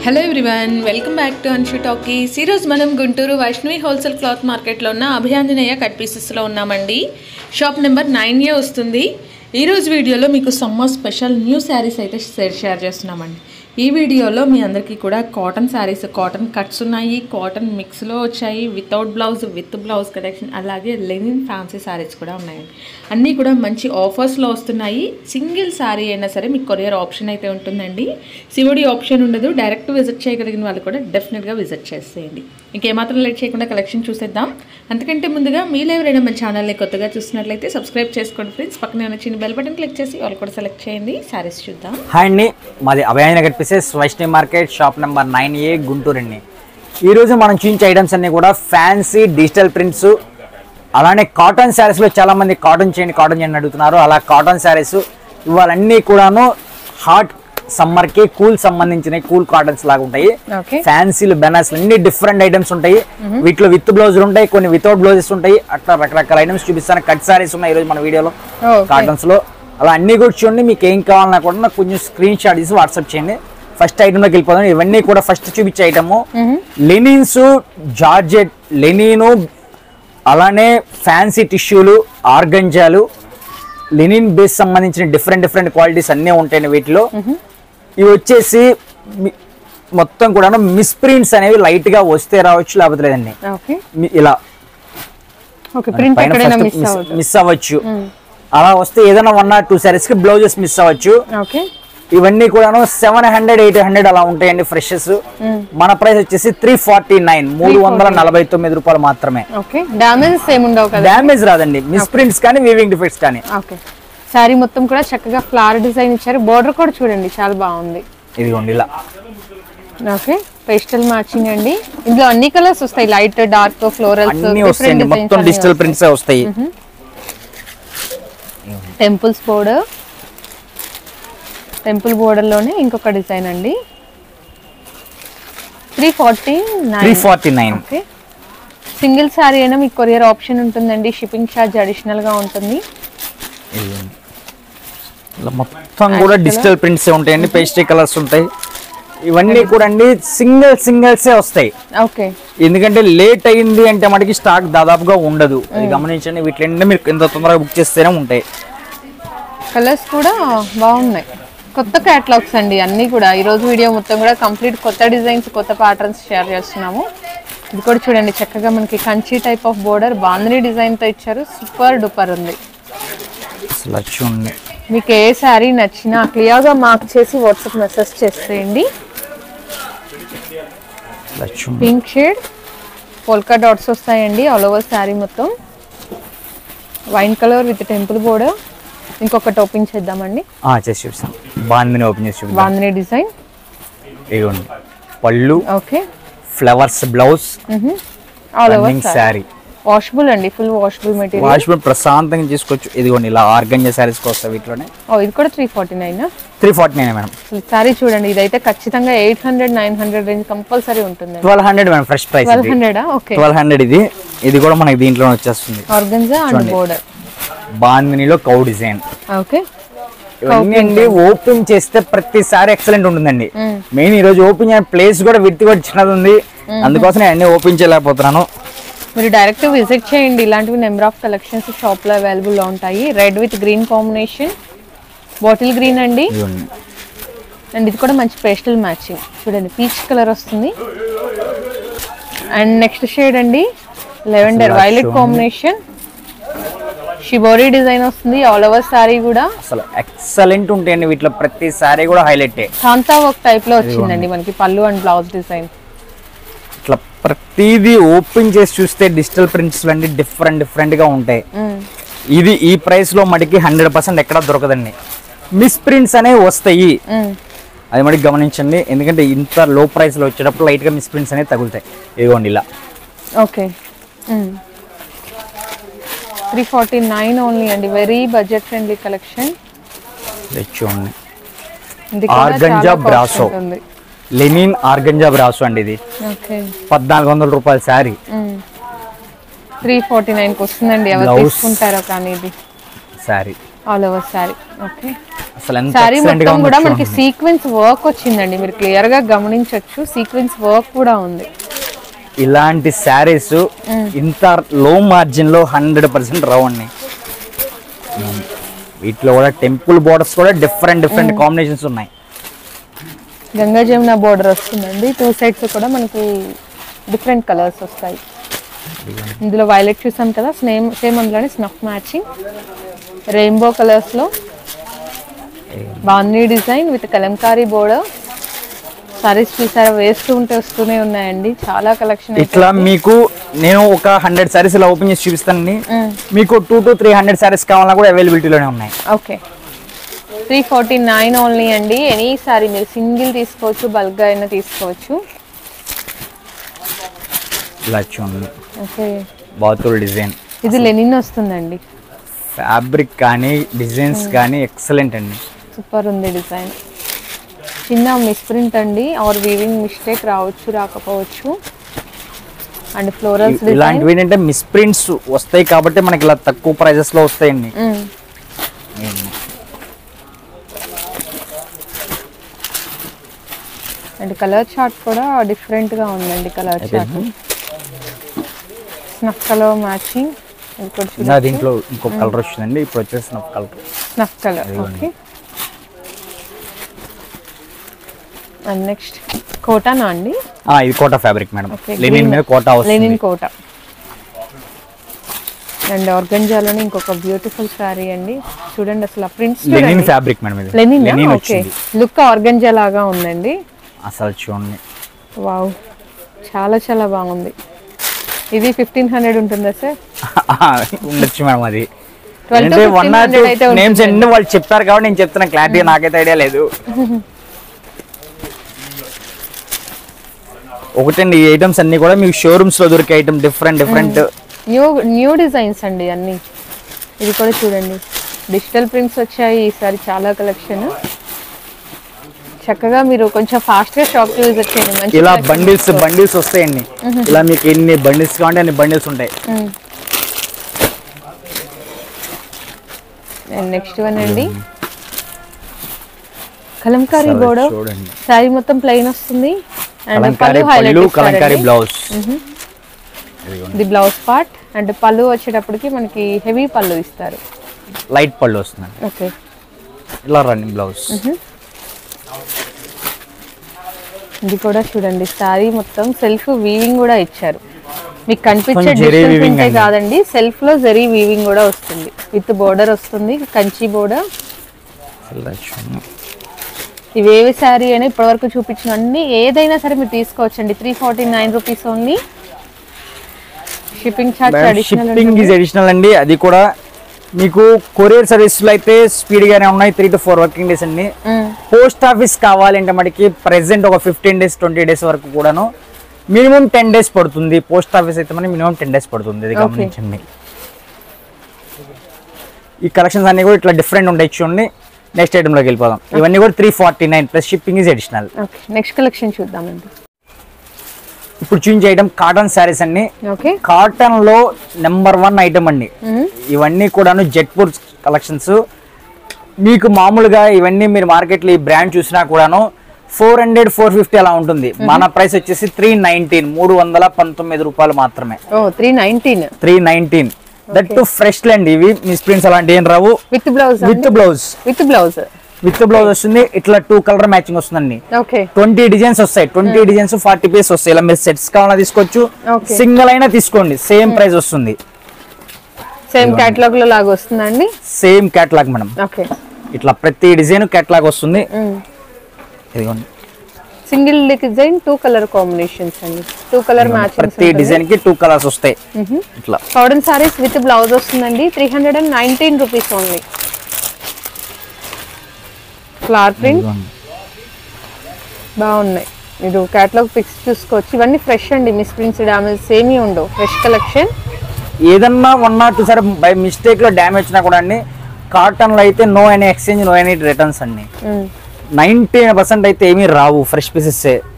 Hello everyone, welcome back to Anshu talkies. ఈరోజు మనం Guntur Vaishnavi wholesale cloth మార్కెట్లో ఉన్న అభయాంజనేయ కట్ పీసెస్లో ఉన్నామండి. షాప్ నెంబర్ 9A వస్తుంది. ఈరోజు వీడియోలో మీకు సమ్మర్ స్పెషల్ న్యూ శారీస్ అయితే షేర్ చేస్తున్నామండి. ఈ వీడియోలో మీ అందరికీ కూడా కాటన్ శారీస్, కాటన్ కట్స్ ఉన్నాయి, కాటన్ మిక్స్లో వచ్చాయి, without blouse, with blouse collection, అలాగే లెనిన్ ఫ్యాన్సీ శారీస్ కూడా ఉన్నాయండి. అన్నీ కూడా మంచి ఆఫర్స్లో వస్తున్నాయి. సింగిల్ శారీ అయినా సరే మీకు కొరియర్ ఆప్షన్ అయితే ఉంటుందండి. సిఓడి ఆప్షన్ ఉండదు. డైరెక్ట్ విజిట్ చేయగలిగిన వాళ్ళు కూడా డెఫినెట్గా విజిట్ చేసేయండి. ఇంకేమాత్రం లేట్ చేయకుండా కలెక్షన్ చూసేద్దాం. అంతకంటే ముందుగా మీరు ఎవరైనా మన ఛానల్ని కొత్తగా చూసినట్లయితే సబ్స్క్రైబ్ చేసుకోండి ఫ్రెండ్స్. పక్కనే ఉన్న చిన్న బెల్ బటన్ క్లిక్ చేసి వాళ్ళు కూడా సెలెక్ట్ చేయండి. శారీస్ చూద్దాం. హాయ్ అండి, మాది Abhayanjaneya cut pieces, Vaishnavi market, shop number 9A, Guntur అండి. ఈరోజు మనం చూపించే ఐటమ్స్ అన్నీ కూడా ఫ్యాన్సీ డిజిటల్ ప్రింట్స్, అలానే కాటన్ శారీస్లో చాలామంది కాటన్ చేయండి అడుగుతున్నారు. అలా కాటన్ శారీస్ ఇవాళన్నీ కూడాను హాట్ సమ్మర్కి కూల్ సంబంధించిన కూల్ కాటన్స్ లాగా ఉంటాయి. ఫ్యాన్సీలు, బెనార్స్లు అన్ని డిఫరెంట్ ఐటమ్స్ ఉంటాయి. వీటిలో విత్ బ్లౌజులు ఉంటాయి, కొన్ని వితౌట్ బ్లౌజెస్ ఉంటాయి. అట్లా రకరకాల ఐటమ్స్ చూపిస్తాను. కట్ శారీస్ ఉన్నాయి ఈరోజు మన వీడియోలో కాటన్స్ లో. అలా అన్ని కూడా చూడండి. మీకు ఏం కావాలన్నా కూడా నాకు కొంచెం స్క్రీన్ షాట్ తీసి వాట్సాప్ చేయండి. ఫస్ట్ ఐటమ్ లోకి వెళ్ళిపోతాం. ఇవన్నీ కూడా ఫస్ట్ చూపించే ఐటమ్ లెనిన్స్, జార్జెట్ లెనిన్, అలానే ఫ్యాన్సీ టిష్యూలు, ఆర్గంజాలు, లెనిన్ బేస్ సంబంధించిన డిఫరెంట్ క్వాలిటీస్ అన్నీ ఉంటాయి వీటిలో. ఇవి వచ్చేసి మొత్తం కూడా మిస్ ప్రింట్స్ అనేవి లైట్ గా వస్తే రావచ్చు, లేకపోతే లేదండి ఇలా మిస్ అవ్వచ్చు. అలా వస్తే ఏదైనా 1 or 2 సారీస్ కి బ్లౌజెస్ మిస్ అవ్వచ్చు. ఇవన్నీ కూడా 700, 800 అలా ఉంటాయండి ఫ్రెషెస్. మన ప్రైస్ వచ్చేసి 349, 349 రూపాయలు మాత్రమే. డ్యామేజ్ రాదండి, మిస్ ప్రింట్స్ కానీ వీవింగ్ డిఫెక్ట్స్ కానీ. సారీ మొత్తం కూడా చక్కగా ఫ్లవర్ డిజైన్ ఇచ్చారు. బోర్డర్ కూడా చూడండి చాలా బాగుంది. ఇదిగోండి ఇలా. ఓకే, పేస్టల్ మ్యాచింగ్ అండి. ఇందులో అన్ని కలర్స్ వస్తాయి, లైట్, డార్క్, ఫ్లోరల్స్ అన్ని వస్తాయండి. మొత్తం డిజిటల్ ప్రింట్స్ వస్తాయి. టెంపుల్స్ బోర్డర్, టెంపుల్ బోర్డర్ లోనే ఇంకొక డిజైన్ అండి. 349. ఓకే, సింగిల్ సారీ అయినా మీకు కొరియర్ ఆప్షన్ ఉంటుందండి. షిప్పింగ్ ఛార్జ్ అడిషనల్ గా ఉంటుంది. మొత్తం కూడా డిజిటల్ ప్రింట్స్ ఉంటాయండి. పేస్ట్రీ కలర్స్ ఉంటాయి. ఇవన్నీ కూడా అండి సింగిల్సే వస్తాయి. ఓకే, ఎందుకంటే లేట్ అయింది అంటే మనకి స్టాక్ దాదాపుగా ఉండదు. అది గమనించండి. వీటిలో మీరు ఎంత తొందరగా బుక్ చేస్తేనే ఉంటాయి. కలర్స్ కూడా బాగున్నాయి. కొత్త క్యాటలాగ్స్ అండి అన్నీ కూడా. ఈరోజు వీడియో మొత్తం కూడా కంప్లీట్ కొత్త డిజైన్స్, కొత్త ప్యాటర్న్స్ షేర్ చేస్తున్నాము. ఇది కూడా చూడండి, చక్కగా మనకి Kanchi type of border bandhani design తో ఇచ్చారు. సూపర్ డూపర్ ఉంది. మీకు ఏ శారీ నచ్చినా క్లియర్గా మార్క్ చేసి వాట్సాప్ మెసేజ్ చేసేయండి. పింక్ షేడ్ పోల్కా డాట్స్ వస్తాయండి ఆల్ ఓవర్ శారీ మొత్తం. Wine colour with temple border. ఇంకొకటి ఓపెన్ చేద్దామండి. బాందిని ఓపెన్ చేసి బాందిని డిజైన్. ఇదిగోండి పళ్ళు. Okay, flowers blouse, all over sari. Washable అండి, ఫుల్ వాషబుల్ మెటీరియల్. వాషబుల్ ప్రశాంతంగా తీసుకోవచ్చు. ఇదిగోండి ఇలా ఆర్గంజా శారీస్ వస్తాయి వీటిలోనే. ఇది కూడా 349. 349 మేడం. సారీ చూడండి, ఇదైతే ఖచ్చితంగా 800, 900 రేంజ్ కంపల్సరీ ఉంటుంది. 1200 మేడం ఫ్రెష్ ప్రైస్. 1200. ఓకే, 1200 ఇది కూడా మనకి దీంట్లో వచ్చేస్తుంది. Organza and border. బాందినిలో కౌ డిజైన్. ఓకే, ఇవన్నీ అండి ఓపెన్ చేస్తే ప్రతిసారి ఎక్సలెంట్ ఉంటుందండి. మెయిన్ ఈ రోజు ఓపెన్ చేసిన ప్లేస్ కూడా విత్ కూడా చిన్నది ఉంది. అందుకోసం నేను అన్ని ఓపెన్ చేయలేకపోతున్నాను. మీరు డైరెక్ట్ విజిట్ చేయండి. ఇలాంటివి నెంబర్ ఆఫ్ కలెక్షన్స్ షాప్ లో అవైలబుల్ లో ఉంటాయి. Red with green combination, bottle green అండి. అండ్ ఇది కూడా మంచి పేస్టల్ మ్యాచింగ్. చూడండి పీచ్ కలర్ వస్తుంది. అండ్ నెక్స్ట్ షేడ్ అండి lavender violet combination. Shibori design వస్తుంది ఆల్ ఓవర్ సారీ కూడా. అసలు ఎక్సలెంట్ ఉంటాయండి వీటిలో. ప్రతి సారీ కూడా హైలైట్. కాంతా వర్క్ టైప్ లో వచ్చిందండి మనకి పళ్ళు అండ్ బ్లౌజ్ డిజైన్. ఇట్లా ప్రతిదీ ఓపెన్ చేసి చూస్తే డిజిటల్ ప్రింట్స్ అన్ని డిఫరెంట్ గా ఉంటాయి. ఇది ఈ ప్రైస్ లో మటుకి 100% ఎక్కడ దొరకదండి. మిస్ ప్రింట్స్ అనేవి వస్తాయి, అది మటుకు గమనించండి. ఎందుకంటే ఇంత లో ప్రైస్ లో వచ్చేటప్పుడు లైట్ గా మిస్ ప్రింట్స్ అనేవి తగులుతాయి. ఇదిగోండి ఇలా. ఓకే, 349 ఓన్లీ అండి. Very budget friendly collection. చూడండి organza brasso, linen organza brasso అండి. ఇది 1400 రూపాయల శారీ. 349 వస్తుందండి. ఎవరు తీసుకుంటారో కానీ ఇది sari all over sari. Okay, అసలు ఎంత సారీ ఎక్సలెంట్ గా మొత్తం ఉందో కూడా మనకి చూడండి. సీక్వెన్స్ వర్క్ వచ్చిందండి, మీరు క్లియర్ గా గమనించవచ్చు. సీక్వెన్స్ వర్క్ కూడా ఉంది. ఇలాంటి శారీస్ ఇంత లో మార్జిన్ లో 100% రావు అండి. వీటిలో కూడా టెంపుల్ బోర్డర్స్ కూడా డిఫరెంట్ కాంబినేషన్స్ ఉన్నాయి. గంగా జమున బోర్డర్ వస్తుందండి. 2 సైడ్స్ కూడా మనకి డిఫరెంట్ కలర్స్ వస్తాయి. ఇందులో వైలెట్ చూసాం కదా, సేమ్ అందులోనే స్నఫ్ మ్యాచింగ్ రెయిన్బో కలర్స్ లో bandhani design with kalamkari border. Saris చూసారా, వేస్తూ ఉంటే వస్తూనే ఉన్నాయండి, చాలా కలెక్షన్. ఇట్లా మీకు నేను ఒక 100 సారీస్ ఇలా ఓపెన్ చేసి చూపిస్తానండి. మీకు 200 to 300 సారీస్ కావాలన్నా కూడా అవైలబిలిటీలోనే ఉన్నాయి. ఓకే, 349 ఓన్లీ అండి. ఎనీ సారీ మీరు సింగిల్ తీసుకోవచ్చు, బల్క్ గా అయినా తీసుకోవచ్చు. ఇలా చూడండి, ఓకే, బాతుల్ డిజైన్. ఇది లెనిన్ వస్తుందండి. ఫ్యాబ్రిక్ కానీ డిజైన్స్ కానీ ఎక్సలెంట్ అండి. సూపర్ ఉంది డిజైన్. చిన్న మిస్ప్రింట్ అండి, ఆర్ వీవింగ్ మిస్టేక్ రావచ్చు, రాకపోవచ్చు. And florals design. ఇలాంటివి ఏంటంటే మిస్ప్రింట్స్ వస్తాయి కాబట్టి మనకి ఇలా తక్కువ ప్రైజెస్ లో వస్తాయండి. అండ్ కలర్ చార్ట్ కూడా డిఫరెంట్ గా ఉందండి. Colour chart snuff colour matching. దీంట్లో ఇంకొక కలర్ వచ్చిందండి. ఇప్పుడు వచ్చేసి snuff colour. Okay, and next కోటానా అండి? ఇది కోటా ఫ్యాబ్రిక్ మేడం. లెనిన్ మీద కోటా వస్తుంది. లెనిన్ కోటా. అండ్ ఆర్గంజాలోనే ఇంకొక బ్యూటిఫుల్ సారీ అండి. చూడండి అసలు ప్రింట్స్ లెనిన్ ఫ్యాబ్రిక్ మేడం. ఇది లెనిన్. ఓకే, లుక్ ఆర్గంజా లాగా ఉందండి. అసలు చూడండి, వావ్, చాలా చాలా బాగుంది. ఇది 1500 ఉంటుందా సార్? ఉండొచ్చు మేడం. అది 12 to 1500 అయితే నేమ్స్ అన్ని వాళ్ళు చెప్పారు కాబట్టి నేను చెప్తున్నా, క్లారిటీ నాకైతే ఐడియా లేదు. ఒకటండి, ఈ ఐటమ్స్ అన్ని కూడా మీకు షోరూమ్స్ లో దొరికే ఐటమ్. డిఫరెంట్ న్యూ డిజైన్స్ అండి అన్ని. ఇది కూడా చూడండి, డిజిటల్ ప్రింట్స్ వచ్చాయి ఈసారి చాలా కలెక్షన్. చక్కగా మీరు కొంచెం ఫాస్ట్ గా షాప్ కి విజిట్ చేయండి. ఇలా బండిల్స్ వస్తాయండి. ఇలా మీకు ఎన్ని బండిల్స్ కావాలంటే అన్ని బండిల్స్ ఉంటాయి. నెక్స్ట్ వన్ అండి, కలంకారీ బోర్డర్. చూడండి, సారీ మొత్తం ప్లెయిన్ వస్తుంది. And kalamkari blouse. ఇది బ్లౌజ్ పార్ట్. అండ్ పళ్ళు వచ్చేటప్పటికి మనకి హెవీ పళ్ళు ఇస్తారు, లైట్ పళ్ళు వస్తుంది. ఓకే, ఇలా రన్నింగ్ బ్లౌజ్. ఇది కూడా చూడండి, సారీ మొత్తం సెల్ఫ్ వీవింగ్ కూడా ఇచ్చారు. మీకు కనిపించే జరీ డిస్టెన్స్ వీవింగ్ ఉంటే కాదండి, సెల్ఫ్ లో జరీ వీవింగ్ కూడా వస్తుంది. విత్ బోర్డర్ వస్తుంది, కంచి బోర్డర్. ఇవేవి శారీ అయినా ఇప్పటివరకు చూపించిన అన్ని ఏదైనా సరే మీరు తీసుకోవచ్చండి. 349 rupees only. Shipping charge shipping is additional అండి. అది కూడా మీకు కొరియర్ సర్వీస్లో అయితే స్పీడ్గానే ఉన్నాయి, 3 to 4 వర్కింగ్ డేస్ అండి. పోస్ట్ ఆఫీస్ కావాలంటే మనకి ప్రెసెంట్ ఒక 15 days 20 days వరకు కూడాను మినిమం 10 days పడుతుంది. పోస్ట్ ఆఫీస్ అయితే మనకి మినిమం 10 days పడుతుంది. ఇది గమనించండి. ఈ కలెక్షన్స్ అన్ని కూడా ఇట్లా డిఫరెంట్ ఉంటాయి. చూడండి, నెక్స్ట్ ఐటమ్ లోకి వెళ్ళిపోదాం. ఇవన్నీ కూడా 349 plus shipping is additional. Next collection చూద్దామండి. ఇప్పుడు చూపించే ఐటమ్ కాటన్ శారీస్ అండి. కాటన్ లో నెంబర్ 1 ఐటమ్ అండి. ఇవన్నీ కూడాను జెట్పూర్ కలెక్షన్స్. మీకు మామూలుగా ఇవన్నీ మీరు మార్కెట్ లో ఈ బ్రాండ్ చూసినా కూడాను 400 450 అలా ఉంటుంది. మన ప్రైస్ వచ్చేసి 319 రూపాయలు మాత్రమే. 319 దట్ టు ఫ్రెష్ అండి. ఇవి మిస్ ప్రింట్స్ అలాంటి ఏం రావు. విత్ బ్లౌజ్ వస్తుంది. ఇట్లా 2 కలర్ మ్యాచింగ్ వస్తుందండి. 20 డిజైన్స్ వస్తాయి. 20 డిజైన్స్ 40 పీస్ వస్తాయి. ఇలా మీరు సెట్స్ కావాలన్నా తీసుకోవచ్చు, సింగిల్ అయినా తీసుకోండి, సేమ్ ప్రైస్ వస్తుంది. సేమ్ కేటలాగ్ లో లాగా వస్తుందండి. Same catalogue madam. ఇట్లా ప్రతి డిజైన్ కేటలాగ్ వస్తుంది. ఇదిగోండి, సింగిల్ డిజైన్ 2 కలర్ కాంబినేషన్స్ అండి. 2 కలర్ మ్యాచింగ్. ప్రతి డిజైన్ కి 2 కలర్స్ వస్తాయి. ఇట్లా కాటన్ సారీస్ విత్ బ్లౌజ్ వస్తుందండి. 319 రూపీస్ ఓన్లీ. ఫ్లవర్ ప్రింట్ బాగున్నాయి. మీరు కేటలాగ్ పిక్స్ చూసుకోవచ్చు. ఇవన్నీ ఫ్రెష్ అండి, మిస్ ప్రింట్స్ డామేజ్ ఏమీ ఉండవు. Fresh collection. ఏదన్నా 1 or 2 సార్ బై మిస్టేక్ లో డ్యామేజ్ వచ్చినా కూడా అండి, కాటన్ లో అయితే no any exchange, no any returns అండి. 90% అయితే ఏమీ రావు, ఫ్రెష్ పీసెస్.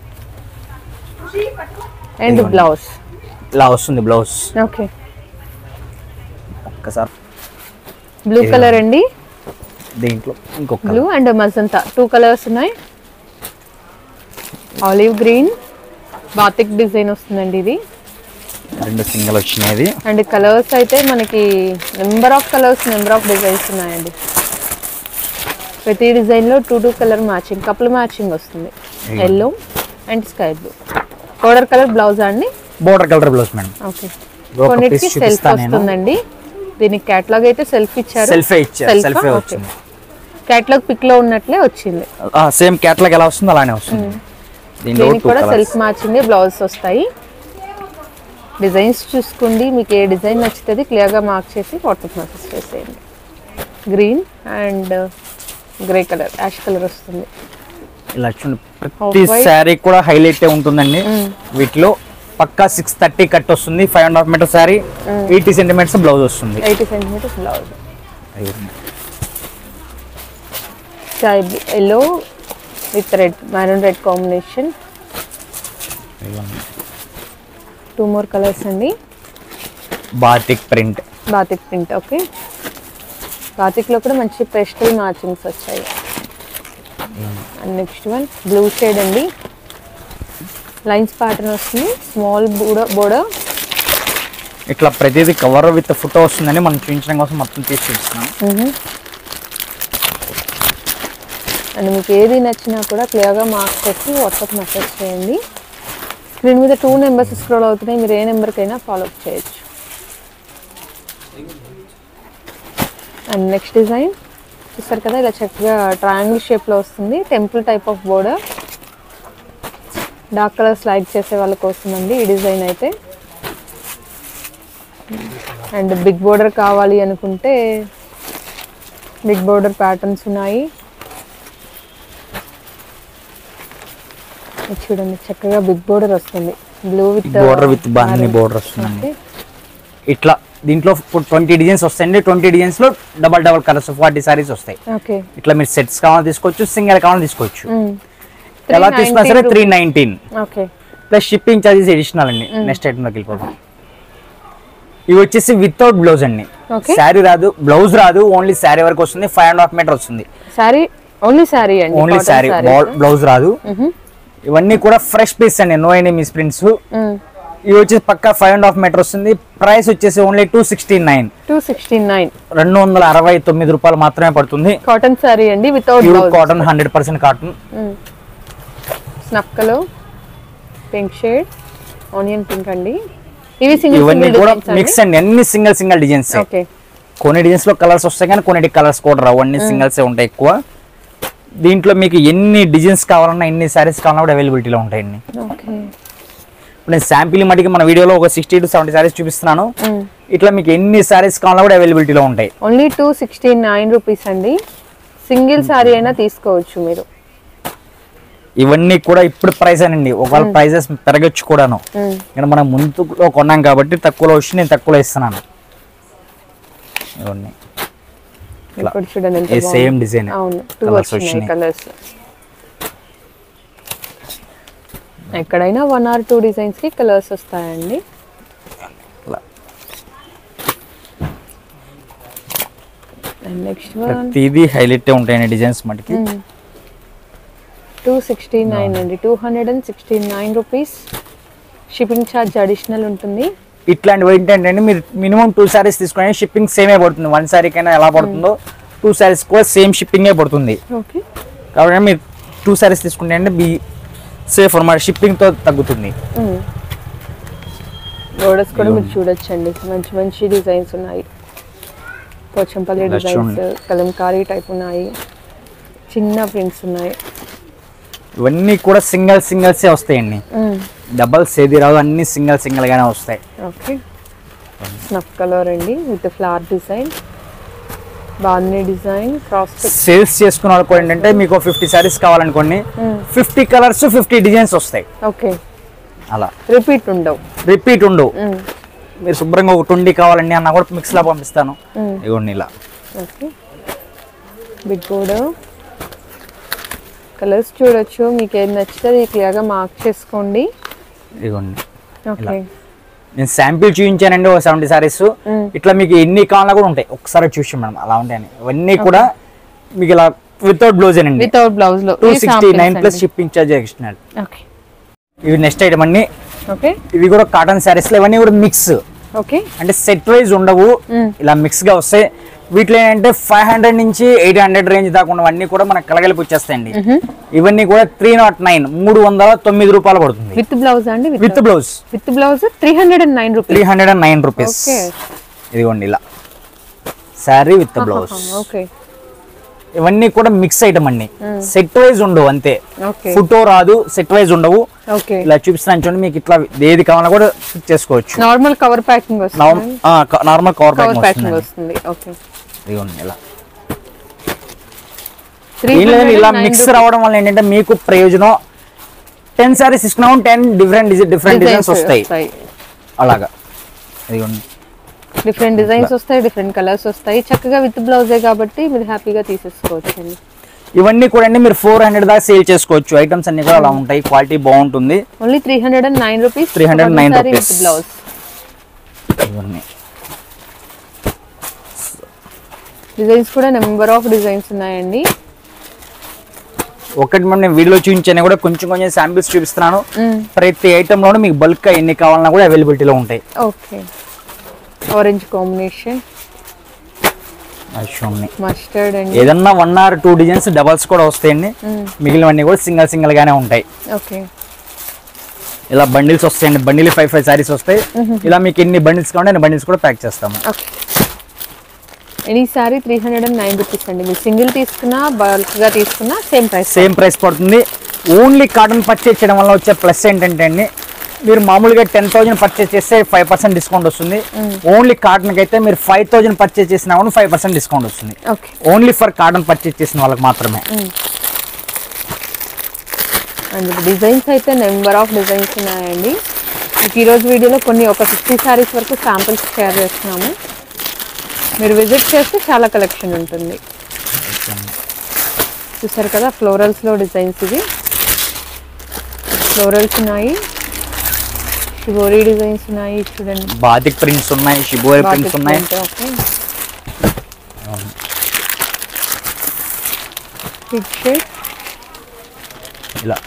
అండ్ బ్లౌజ్ ఇలా వస్తుంది. బ్లౌజ్ ఓకే, ఒక్కసారి బ్లూ కలర్ అండి. దీంట్లో ఇంకొక బ్లూ అండ్ మజంతా 2 కలర్స్ ఉన్నాయి. ఆలివ్ గ్రీన్ బాతిక్ డిజైన్ వస్తుందండి ఇది. 2 సింగిల్ వచ్చినాయి. అండ్ కలర్స్ అయితే మనకి number of colours, number of designs ఉన్నాయండి. ప్రతి డిజైన్ లో 2 కలర్ మ్యాచింగ్, కపుల్ మ్యాచింగ్ వస్తుంది. Yellow and sky blue. Border colour blouse అండి. Border colour blouse madam. Okay. కొన్నిటికి సెల్ఫ్ వస్తుందండి. దీనికి కేటలాగ్ అయితే సెల్ఫ్ ఇచ్చారు. సెల్ఫే ఇచ్చారు. సెల్ఫే వచ్చింది. కేటలాగ్ పిక్ లో ఉన్నట్లే వచ్చింది. సేమ్ కేటలాగ్ ఎలా వస్తుందో అలానే వస్తుంది. దీనికి కూడా సెల్ఫ్ మ్యాచింగ్ బ్లౌజ్ వస్తాయి. డిజైన్స్ చూసుకోండి, మీకు ఏ డిజైన్ నచ్చుతుంది క్లియర్గా మార్క్ చేసి వాట్సాప్ మెసేజ్ చేసేయండి. Green and grey colour, ash colour వస్తుంది. ఇలా చూడండి, ప్రతి శారీ కూడా హైలైట్ ఉంటుందండి. వీటిలో పక్కా 630 కట్ వస్తుంది. 5.5 మీటర్ శారీ, 80 సెంటీమీటర్స్ బ్లౌజ్ వస్తుంది. 80 centimetres blouse. Sky yellow with red, maroon red combination. 2 more colours అండి. Batik print. Batik print. Okay. Batik లో కూడా మంచి పేస్టల్ మ్యాచింగ్స్ వచ్చాయి. And next one blue shade అండి. లైన్స్ ప్యాటర్న్ వస్తుంది. Small border. ఇట్లా ప్రతిదీ కవర్ విత్ ఫోటో వస్తుందని మనం చూపించడం కోసం మొత్తం తీసి చూపిస్తున్నాం. అండ్ మీకు ఏది నచ్చినా కూడా క్లియర్గా మార్క్ చేసి వాట్సాప్ మెసేజ్ చేయండి. స్క్రీన్ మీద 2 నెంబర్స్ స్క్రోల్ అవుతున్నాయి. మీరు ఏ నెంబర్కైనా ఫాలో అప్ చేయొచ్చు. అండ్ నెక్స్ట్ డిజైన్ చూస్తారు కదా, ఇలా చక్కగా ట్రయాంగిల్ షేప్లో వస్తుంది. Temple type of border. Dark colours like చేసే వాళ్ళ కోసం అండి ఈ డిజైన్ అయితే. అండ్ బిగ్ బోర్డర్ కావాలి అనుకుంటే బిగ్ బోర్డర్ ప్యాటర్న్స్ ఉన్నాయి. చూడండి చక్కగా బిగ్ బోర్డర్ వస్తుంది. బ్లూ విత్ బోర్డర్ విత్ బాన్ని బోర్డర్ వస్తుంది. ఇట్లా దీంట్లో 20 డిజైన్స్ వస్తాయండి. 20 డిజైన్స్ లో డబల్ కలర్స్ 40 సారీస్ వస్తాయి. ఓకే. ఇట్లా మీరు సెట్స్ కావాలని తీసుకోవచ్చు, సింగిల్ కావాలని తీసుకోవచ్చు. ఎలా తీసుకున్నా సరే 319. Okay. Plus shipping charges additional అండి. నెక్స్ట్ ఐటమ్ లోకి వెళ్ళిపోతాం. ఇవి వచ్చేసి వితౌట్ బ్లౌజ్ అండి. శారీ రాదు, బ్లౌజ్ రాదు, ఓన్లీ శారీ వరకు వస్తుంది. 5.5 మీటర్ వస్తుంది శారీ. ఓన్లీ శారీ అండి. ఓన్లీ శారీ, బ్లౌజ్ రాదు. ఇవన్నీ కూడా ఫ్రెష్ పీస్ అండి, నో ఎనీ మిస్ ప్రింట్స్. ఇవి వచ్చేసి పక్కా 5.5 మీటర్ వస్తుంది. ప్రైస్ వచ్చేసి ఓన్లీ 269. 269 రూపాయలు మాత్రమే పడుతుంది. కాటన్ శారీ అండి, without cotton, 100% cotton. Snuff colour, pink shade, onion pink అండి. ఇవన్నీ కూడా మిక్స్ అండి, అన్ని సింగిల్ డిజైన్స్. కొన్ని డిజైన్స్ లో కలర్స్ వస్తాయి కానీ కొన్ని కలర్స్ కూడా రావు, అన్ని సింగిల్స్ ఉంటాయి ఎక్కువ. దీంట్లో మీకు ఎన్ని డిజైన్స్ కావాలన్నా, ఎన్ని సారీస్ కావాలన్నా కూడా అవైలబిలిటీలో ఉంటాయండి. ఇప్పుడు నేను శాంపిల్ మటుకి మన వీడియోలో ఒక 60 to 70 సారీస్ చూపిస్తున్నాను. ఇట్లా మీకు ఎన్ని సారీస్ కావాలన్నా కూడా అవైలబిలిటీలో ఉంటాయి. ఓన్లీ 269 రూపీస్ అండి. సింగిల్ సారీ అయినా తీసుకోవచ్చు మీరు. ఇవన్నీ కూడా ఇప్పుడు ప్రైస్ అనండి, ఒకవేళ ప్రైజెస్ పెరగచ్చు కూడాను. ఇక్కడ మనం ముందులో కొన్నాం కాబట్టి తక్కువలో వచ్చి నేను తక్కువలో ఇస్తున్నాను. ఇవన్నీ చూడండి సేమ్ డిజైన్. కలర్స్ ఎక్కడైనా 1 or 2 డిజైన్స్ కి కలర్స్ వస్తాయండి. నెక్స్ట్ ప్రతిదీ హైలైట్ ఉంటాయండి డిజైన్స్ మటుకి. 269 అండి. 269 రూపీస్. షిప్పింగ్ ఛార్జ్ అడిషనల్ ఉంటుంది. ఇట్లాంటివి ఏంటంటే మీరు మినిమం 2 సారీస్ తీసుకుని షిప్పింగ్ సేమే పడుతుంది. 1 సారీకైనా ఎలా పడుతుందో 2 సారీస్ కూడా సేమ్ షిప్పింగే పడుతుంది. కాబట్టి మీరు 2 సారీస్ తీసుకుంటే అంటే సేఫ్ అన్నమాట, షిప్పింగ్ తో తగ్గుతుంది. బోర్డర్స్ కూడా మీరు చూడొచ్చండి, మంచి మంచి డిజైన్స్ ఉన్నాయి. పోచంపల్లి డిజైన్స్, కలంకారీ టైప్ ఉన్నాయి, చిన్న ప్రింట్స్ ఉన్నాయి. ఇవన్నీ కూడా సింగిల్సే వస్తాయండి, డబల్స్ ఏది రావు, అన్ని సింగిల్ గానే వస్తాయి. ఓకే. స్నఫ్ కలర్ అండి విత్ ఫ్లవర్ డిజైన్, బాగుంది డిజైన్. క్రాస్ సేల్స్ చేసుకున్న వాళ్ళకి ఏంటంటే మీకు 50 సారీస్ కావాలనుకోండి, 50 కలర్స్ 50 డిజైన్స్ వస్తాయి. ఓకే. అలా రిపీట్ ఉండవు. మీరు శుభ్రంగా ఒక 20 కావాలండి అన్నా కూడా మిక్స్ లా పంపిస్తాను. ఇగోండి ఇలా. ఓకే. బిగ్ బోర్డర్ కలర్స్ చూడొచ్చు, మీకు ఏది నచ్చితే క్లియర్గా మార్క్ చేసుకోండి. ఇగోండి. ఓకే. నేను శాంపిల్ చూపించానండి ఒక 70 సారీస్. ఇట్లా మీకు ఎన్ని కావాలన్నా కూడా ఉంటాయి, ఒకసారి చూసి మేడం అలా ఉంటాయని. ఇవన్నీ కూడా మీకు ఇలా వితౌట్ బ్లౌజ్ అండి, వితౌట్ బ్లౌజ్ లో 269 plus shipping charge external. Okay ఇవి నెక్స్ట్ ఐటమ్ అండి. ఓకే ఇవి కూడా కాటన్ శారీస్ లో, ఇవన్నీ కూడా మిక్స్, ఓకే అంటే సెట్ వైజ్ ఉండవు, ఇలా మిక్స్ గా వస్తాయి. వీటిలో ఏంటంటే 500 నుంచి 800 రేంజ్ దాకా ఉన్నవన్నీ కూడా మనకు కలగలిపి వచ్చేస్తాయండి. ఇవన్నీ కూడా 309 309 రూపాయలు పడుతుంది విత్ బ్లౌజ్ అండి, with blouse. With blouse 309 rupees. 309 rupees. Okay ఇదిగోండి ఇలా శారీ విత్ బ్లౌజ్. ఓకే ఇవన్నీ కూడా మిక్స్ ఐటమ్ అండి, సెట్ వైజ్ ఉండవు అంతే. ఓకే ఫోటో రాదు, సెట్ వైజ్ ఉండవు. ఓకే ఇలా చూపిస్తున్నాను చూడండి, మీకు ఇట్లా ఏది కావాలన్నా కూడా ఫిట్ చేసుకోవచ్చు. నార్మల్ కవర్ ప్యాకింగ్ వస్తుంది, నార్మల్ కవర్ ప్యాకింగ్ వస్తుంది. ఓకే ఇదిగోండి ఇలా ఇలా మిక్స్ రావడం వల్ల ఏంటంటే మీకు ప్రయోజనం. 10 సారీస్ ఇస్తున్నాం, 10 డిఫరెంట్ డిజైన్స్ వస్తాయి అలాగా. ఇదిగోండి డిఫరెంట్ డిజైన్స్ వస్తాయి, డిఫరెంట్ కలర్స్ వస్తాయి. చక్కగా విత్ బ్లౌజే కాబట్టి మీరు హ్యాపీగా తీసేసుకోవచ్చు అండి. ఇవన్నీ కూడా అండి మీరు 400 దాకా సేల్ చేసుకోవచ్చు. ఐటమ్స్ అన్ని కూడా అలా ఉంటాయి, క్వాలిటీ బాగుంటుంది. Only 309 rupees. 309 rupees with blouse. ఇవన్నీ డిజైన్స్ కూడా నెంబర్ ఆఫ్ డిజైన్స్ ఉన్నాయండి. ఒకటి మనం వీడియోలో చూపించాను కూడా కొంచెం కొంచెం శాంపిల్స్ చూపిస్తున్నాను. ప్రతి ఐటమ్ లోనూ మీకు బల్క్ గా ఎన్ని కావాలన్నా కూడా అవైలబిలిటీలో ఉంటాయి. ఓకే ఆరెంజ్ కాంబినేషన్, మస్టర్డ్ అండి. ఏదన్నా 1 or 2 డిజైన్స్ డబల్స్ కూడా వస్తాయండి, మిగిలినవన్నీ కూడా సింగల్ సింగల్ గానే ఉంటాయి. ఓకే ఇలా బండిల్స్ వస్తాయండి, బండిల్ 5 సారీస్ వస్తాయి. ఇలా మీకు ఎన్ని బండిల్స్ కావాలంటే అన్ని బండిల్స్ కూడా ప్యాక్ చేస్తాము. ఎనీ సారీ 309 రూపీస్ అండి. మీరు సింగిల్ తీసుకున్నా బల్క్ గా తీసుకున్నా సేమ్ ప్రైస్ పడుతుంది. ఓన్లీ కాటన్ పర్చేస్ చేయడం వల్ల వచ్చే ప్లస్ ఏంటంటే అండి, మీరు మామూలుగా 10,000 పర్చేస్ చేస్తే 5% డిస్కౌంట్ వస్తుంది. ఓన్లీ కాటన్ కి అయితే మీరు 5,000 పర్చేస్ చేసినా కూడా 5% డిస్కౌంట్ వస్తుంది. ఓన్లీ ఫర్ కాటన్ పర్చేస్ చేసిన వాళ్ళకి మాత్రమే. అండ్ డిజైన్స్ అయితే నెంబర్ ఆఫ్ డిజైన్స్ ఉన్నాయండి. మీకు ఈరోజు వీడియోలో కొన్ని ఒక 50 సారీస్ వరకు శాంపిల్స్ షేర్ చేస్తున్నాము. మీరు విజిట్ చేస్తే చాలా కలెక్షన్ ఉంటుంది. చూసారు కదా ఫ్లోరల్స్ లో డిజైన్స్, ఇవి ఫ్లోరల్స్ ఉన్నాయి, షిబోరి డిజైన్స్ ఉన్నాయి. చూడండి బాతిక్ ప్రింట్స్ ఉన్నాయి, షిబోరి ప్రింట్స్ ఉన్నాయి. ఇలా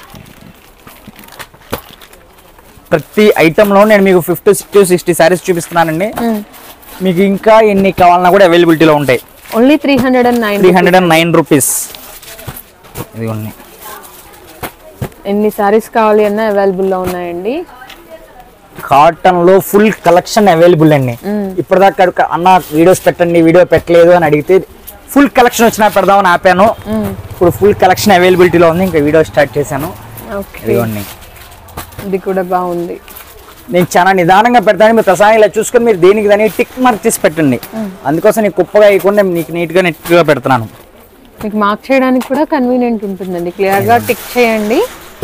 ప్రతి ఐటమ్ లో నేను మీకు 50 to 60 సారీస్ చూపిస్తున్నానండి. మీకు ఇంకా ఎన్ని కావాలన్నా కూడా అవైలబిలిటీలో ఉంటాయి. Only 309 rupees. ఇదిగోండి ఎన్ని సారీస్ కావాలి అన్నా అవైలబుల్ లో ఉన్నాయండి. కాటన్ లో ఫుల్ కలెక్షన్ అవైలబుల్ అండి. ఇప్పటిదాకా అన్న వీడియోస్ పెట్టండి, వీడియో పెట్టలేదు అని అడిగితే ఫుల్ కలెక్షన్ వచ్చినా పెడదామని ఆపాను. ఇప్పుడు ఫుల్ కలెక్షన్ అవైలబిలిటీలో ఉంది, ఇంకా వీడియో స్టార్ట్ చేశాను. ఇదిగోండి ఇది కూడా బాగుంది. నేను చాలా నిదానంగా పెడతాను, మీరు ప్రసాదం ఇలా చూసుకొని మీరు దేనికి దాన్ని టిక్ మార్క్ చేసి పెట్టండి. అందుకోసం నీకు కుప్పగా వేయకుండా నీకు నీట్గా నెట్గా పెడుతున్నాను. మీకు మార్క్ చేయడానికి కూడా కన్వీనియంట్ ఉంటుందండి. క్లియర్గా టిక్ చేయండి.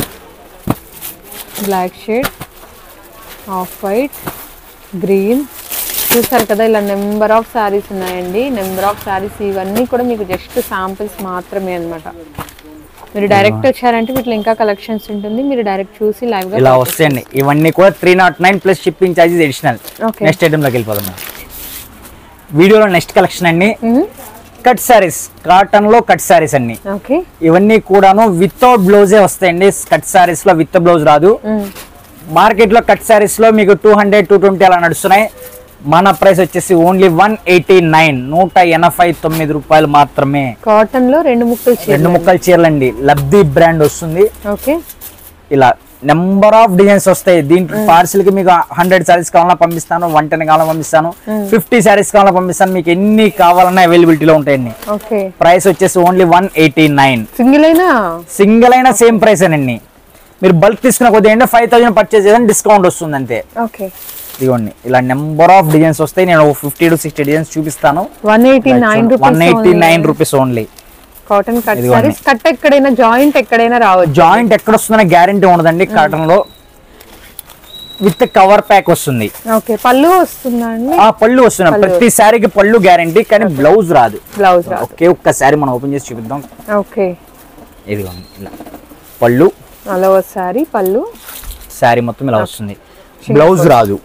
Black shade, off white, green, చూసారు కదా ఇలా నెంబర్ ఆఫ్ శారీస్ ఉన్నాయండి. నెంబర్ ఆఫ్ శారీస్ ఇవన్నీ కూడా మీకు జస్ట్ శాంపిల్స్ మాత్రమే అన్నమాట. మీరు డైరెక్ట్ వచ్చారంటే వీటిలో ఇంకా కలెక్షన్స్ ఉంటుంది, మీరు డైరెక్ట్ చూసి లైవ్ గా ఇలా వస్తాయండి. ఇవన్నీ కూడా 309 plus shipping charges additional. Next item లోకి వెళ్ళిపోదాం. వీడియోలో నెక్స్ట్ కలెక్షన్ అండి కట్ సారీస్, కాటన్ లో కట్ సారీస్ అన్ని. ఇవన్నీ కూడాను వితౌట్ బ్లౌజే వస్తాయండి. కట్ సారీస్ లో విత్ బ్లౌజ్ రాదు. మార్కెట్ లో కట్ సారీస్ లో మీకు 200, 220 అలా నడుస్తున్నాయి. మన ప్రైస్ వచ్చేసి ఓన్లీ 189 189 రూపాయలు మాత్రమే. కాటన్ లో 2 ముక్కలు చీరలు అండి. లబ్ధి బ్రాండ్ వస్తుంది. ఇలా నెంబర్ ఆఫ్ డిజైన్స్ వస్తాయి. దీంట్లో పార్సిల్ కి మీకు 100 సారీస్ కావాలన్నా పంపిస్తాను, 110 కావాలన్నా పంపిస్తాను, 50 సారీస్ కావాలన్నా పంపిస్తాను. మీకు ఎన్ని కావాలన్నా అవైలబిలిటీలో ఉంటాయండి. ప్రైస్ వచ్చేసి ఓన్లీ 189. సింగిల్ అయినా సేమ్ ప్రైస్ అండి. మీరు బల్క్ తీసుకున్న కొద్దిగా 5,000 పర్చేస్ చేసిన డిస్కౌంట్ వస్తుంది అంతే. ఇదిగోండి ఇలా నెంబర్ ఆఫ్ డిజైన్స్ వస్తాయి. నేను 50 to 60 డిజైన్స్ చూపిస్తాను. 189 rupees only. Cotton cut saris. Cut ఎక్కడైనా జాయింట్ ఎక్కడైనా రావచ్చు. జాయింట్ ఎక్కడ వస్తుందనే గ్యారెంటీ ఉండదండి. కాటన్ లో విత్ కవర్ ప్యాక్ వస్తుంది. పళ్ళు వస్తుందండి. పళ్ళు వస్తుంది. ప్రతి సారీకి పళ్ళు గ్యారెంటీ, కానీ బ్లౌజ్ రాదు. ఓకే ఒక్కసారి మనం ఓపెన్ చేసి చూపిద్దాం. ఇదిగోండి ఇలా పళ్ళు, అలా సారీ పళ్ళు, సారీ మొత్తం ఇలా వస్తుంది. బ్లౌజ్ రాదు.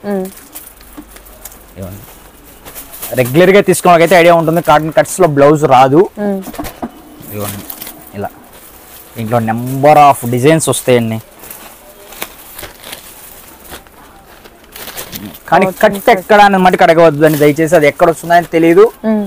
రెగ్యులర్ గా తీసుకోవడానికి ఐడియా ఉంటుంది. కాటన్ కట్స్ లో బ్లౌజ్ రాదు. ఇదిగోండి ఇలా ఇంట్లో నెంబర్ ఆఫ్ డిజైన్స్ వస్తాయండి. కానీ కట్ ఎక్కడ అని మటుకు అడగవద్దు అండి దయచేసి, అది ఎక్కడ వస్తుందని తెలియదు.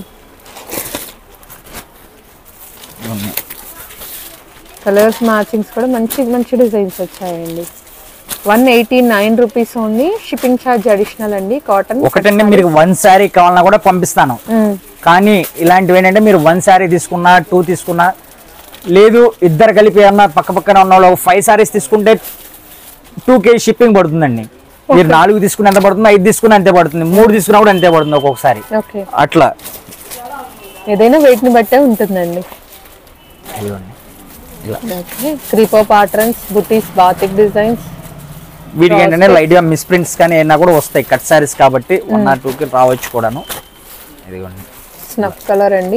కలర్స్ మ్యాచింగ్స్ కూడా మంచి మంచి డిజైన్స్ వచ్చాయండి. 189 rupees only, shipping charge additional అండి. కాటన్ ఒకటండి మీరు 1 శారీ కావాలన్నా కూడా పంపిస్తాను. కానీ ఇలాంటివి ఏంటంటే మీరు 1 శారీ తీసుకున్నా 2 తీసుకున్నా, లేదు ఇద్దరు కలిపి ఏమన్నా పక్క పక్కన ఉన్న వాళ్ళు 5 శారీస్ తీసుకుంటే 2K షిప్పింగ్ పడుతుందండి. మీరు 4 తీసుకుని ఎంత పడుతుంది, 5 తీసుకుని అంతే పడుతుంది, 3 తీసుకున్నా కూడా అంతే పడుతుంది ఒక్కొక్కసారి. అట్లా ఏదైనా వెయిట్ ని బట్టే ఉంటుందండి. Crepe patterns, butis, batik designs, వీటికి ఏంటంటే లైట్ గా మిస్ ప్రింట్స్ కానీ ఏమైనా కూడా వస్తాయి. కట్ సారీస్ కాబట్టి 1 or 2కి రావచ్చు కూడాను. ఇదిగోండి స్నఫ్ కలర్ అండి.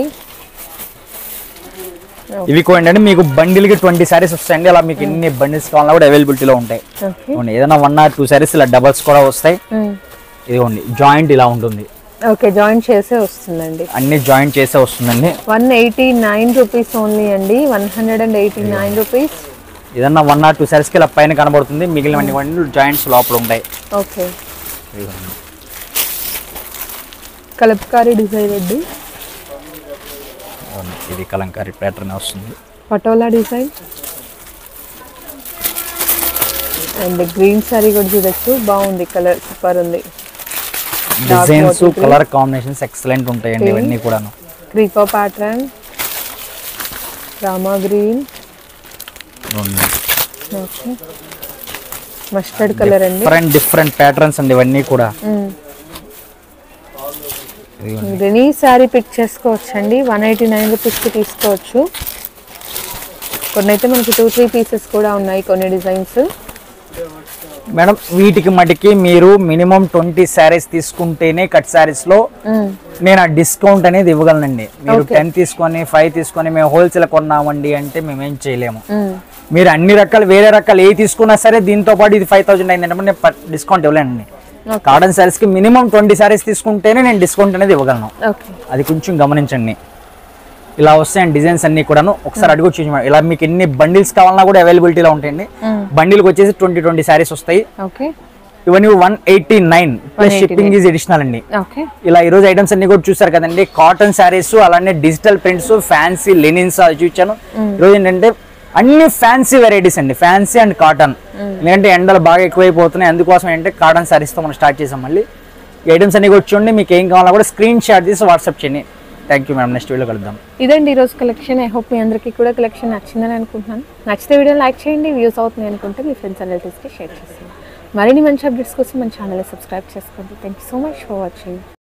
ఇవి కూడా ఏంటంటే మీకు బండిల్ కి 20 సారీస్ వస్తాయండి. అలా మీకు ఎన్ని బండిల్స్ కావాలన్నా కూడా అవైలబిలిటీలో ఉంటాయి. ఏదైనా 1 or 2 సారీస్ ఇలా డబల్స్ కూడా వస్తాయి. ఇదిగోండి జాయింట్ ఇలా ఉంటుంది. ఓకే, జాయింట్ చేసే వస్తుందండి, అన్ని జాయింట్ చేసే వస్తుందండి. 189 రూపీస్ ఓన్లీ అండి. 189 రూపీస్. ఏదన్నా 1 or 2 సారీస్ కి ఇలా పైన కనబడుతుంది, మిగిలిన జాయింట్స్ లోపల ఉంటాయి. ఓకే, కలంకారీ డిజైన్ అండి. ఇది కలంకారీ ప్యాటర్న్ వస్తుంది. Patola design and green sari కూడా చూడొచ్చు, బాగుంది కలర్, సూపర్ ఉంది. డిజైన్స్ కలర్ కాంబినేషన్స్ ఎక్సలెంట్ ఉంటాయండి ఇవన్నీ కూడాను. Crepe pattern, Rama green, mustard colour అండి. డిఫరెంట్ ప్యాటర్న్స్ అండి ఇవన్నీ కూడా. ఎనీ సారీ పిక్ చేసుకోవచ్చు అండి. 189 రూపీస్కి తీసుకోవచ్చు. కొన్ని అయితే మనకి 2-3 పీసెస్ కూడా ఉన్నాయి కొన్ని డిజైన్స్. మేడం వీటికి మటుకి మీరు మినిమం 20 శారీస్ తీసుకుంటేనే కట్ శారీస్ లో నేను ఆ డిస్కౌంట్ అనేది ఇవ్వగలనండి. మీరు 10 తీసుకొని 5 తీసుకొని మేము హోల్సేల్ కొన్నామండి అంటే మేమేం చేయలేము. మీరు అన్ని రకాలు వేరే రకాలు ఏ తీసుకున్నా సరే దీంతో పాటు ఇది 5000 అయిందంటే నేను డిస్కౌంట్ ఇవ్వలేనండి. కాటన్ శారీస్ కి మినిమం 20 శారీస్ తీసుకుంటేనే నేను డిస్కౌంట్ అనేది ఇవ్వగలను. అది కొంచెం గమనించండి. ఇలా వస్తాయండి డిజైన్స్ అన్ని కూడాను. ఒకసారి అడుగు చూసి ఇలా మీకు ఎన్ని బండిల్స్ కావాలన్నా కూడా అవైలబిలిటీలో ఉంటాయండి. బండిల్కి వచ్చేసి 20 శారీస్ వస్తాయి. ఇవన్నీ 189 ప్లస్ షిప్పింగ్ ఈజ్ అడిషనల్ అండి. ఇలా ఈ రోజు ఐటమ్స్ అన్ని కూడా చూసారు కదండి. కాటన్ శారీస్, అలానే డిజిటల్ ప్రింట్స్, ఫ్యాన్సీ లెనిన్స్ అది చూపించాను. ఈరోజు ఏంటంటే అన్ని ఫ్యాన్సీ వెరైటీస్ అండి, ఫ్యాన్సీ అండ్ కాటన్. ఎందుకంటే ఎండలు బాగా ఎక్కువైపోతున్నాయి, అందుకోసం ఏంటంటే కాటన్ శారీస్తో మనం స్టార్ట్ చేసాం. మళ్ళీ ఈ ఐటమ్స్ అన్ని కూడా చూడండి. మీకు ఏం కావాలన్నా కూడా స్క్రీన్ షాట్ తీసి వాట్సాప్ చేయండి. Thank you madam, next video కలుద్దాం. ఇదండి ఈరోజు కలెక్షన్. ఐ హోప్ మీ అందరికీ కూడా కలెక్షన్ నచ్చిందని అనుకుంటున్నాను. నచ్చితే వీడియో లైక్ చేయండి, వ్యూస్ అవుతుంది అనుకుంటే మీ ఫ్రెండ్స్ అండ్ రిలేటివ్స్కి షేర్ చేయండి. మరిన్ని మంచి అప్డేట్స్ కోసం మన ఛానల్ని సబ్స్క్రైబ్ చేసుకోండి. Thank you so much for watching.